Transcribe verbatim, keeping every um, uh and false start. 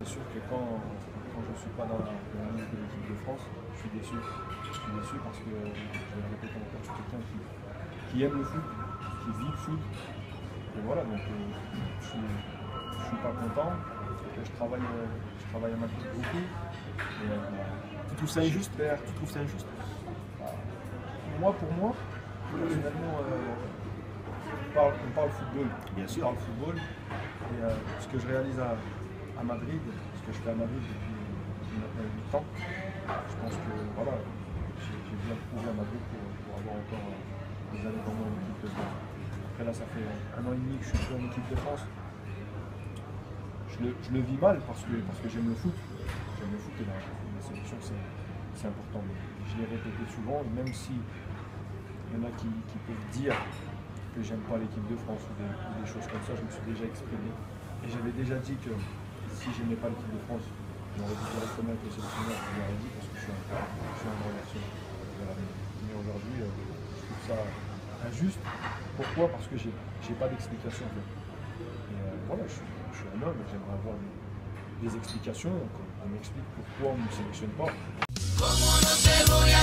sûr que quand, quand je ne suis pas dans la, dans la liste de l'équipe de France, je suis déçu. Je suis déçu parce que, je vais le répéter encore, je suis quelqu'un qui, qui aime le foot, qui vit le foot. Et voilà, donc euh, je suis, je suis pas content. Je travaille, je travaille à Madrid beaucoup. Et, euh, tu trouves ça injuste? Tu trouves ça injuste? Moi, pour moi, personnellement, euh, on, parle, on parle football. Bien sûr. On parle football. Et euh, ce que je réalise à, à Madrid, ce que je fais à Madrid depuis maintenant huit ans, je pense que voilà, j'ai bien prouvé à Madrid pour, pour avoir encore euh, des années dans mon équipe de France. Après là, ça fait un an et demi que je suis plus en équipe de France. Je le, je le vis mal parce que, parce que j'aime le foot. J'aime le foot et la, la sélection, c'est important. Mais je l'ai répété souvent, et même si il y en a qui, qui peuvent dire que j'aime pas l'équipe de France ou des, ou des choses comme ça, je me suis déjà exprimé. Et j'avais déjà dit que si j'aimais pas l'équipe de France, j'aurais dit directement avec le sélectionneur, je l'aurais dit parce que je suis un, je suis un grand garçon. Mais aujourd'hui, euh, je trouve ça injuste. Pourquoi? Parce que j'ai pas d'explication. En fait. Et euh, voilà, je suis, je suis un homme et j'aimerais avoir des, des explications, qu'on m'explique pourquoi on ne me sélectionne pas.